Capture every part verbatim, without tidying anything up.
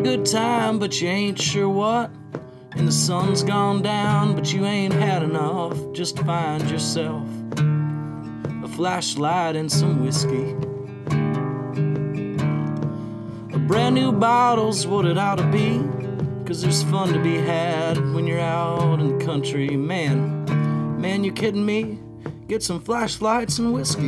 good time, but you ain't sure what. And the sun's gone down, but you ain't had enough. Just find yourself a flashlight and some whiskey. A brand new bottle's what it ought to be, 'cause there's fun to be had when you're out in the country. Man, man, you kidding me? Get some flashlights and whiskey.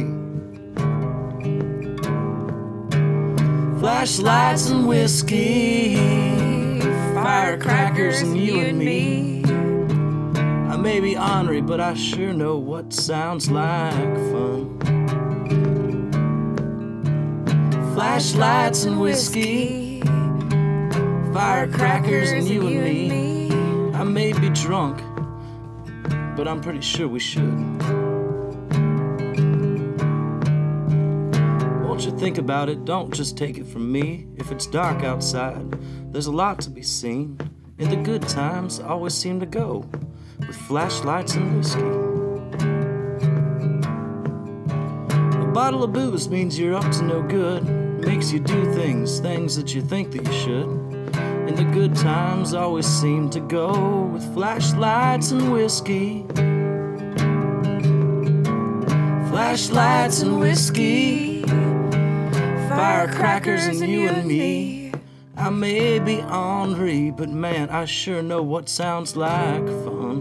Flashlights and whiskey, firecrackers and you and me. I may be ornery, but I sure know what sounds like fun. Flashlights and whiskey, firecrackers and you and me. I may be drunk, but I'm pretty sure we should. Won't you think about it, don't just take it from me. If it's dark outside, there's a lot to be seen. And the good times always seem to go with flashlights and whiskey. A bottle of booze means you're up to no good. Makes you do things, things that you think that you should. And the good times always seem to go with flashlights and whiskey. Flashlights and whiskey, firecrackers and you and me. I may be ornery, but man, I sure know what sounds like fun.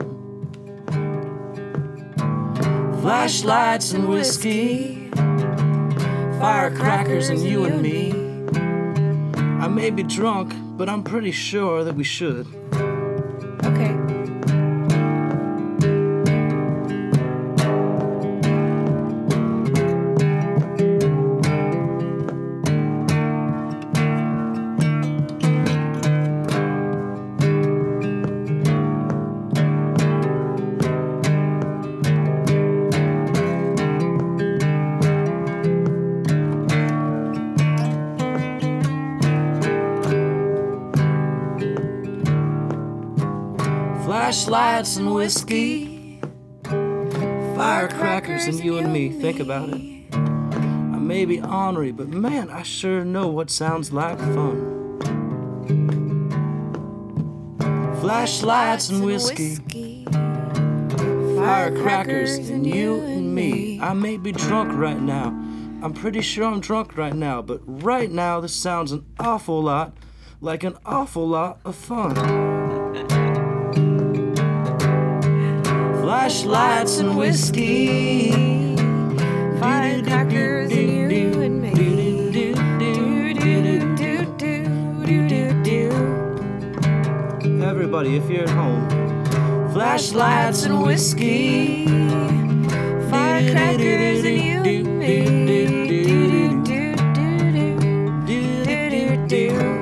Flashlights and whiskey, firecrackers and you and me. I may be drunk, but I'm pretty sure that we should. Okay. Flashlights and whiskey, firecrackers and you and me. Think about it. I may be ornery, but man, I sure know what sounds like fun. Flashlights and whiskey, firecrackers and you and me. I may be drunk right now. I'm pretty sure I'm drunk right now, but right now this sounds an awful lot like an awful lot of fun. Flashlights and whiskey, Firecrackers and you and me. Everybody, if you're at home. Flashlights and whiskey, Firecrackers and you and me.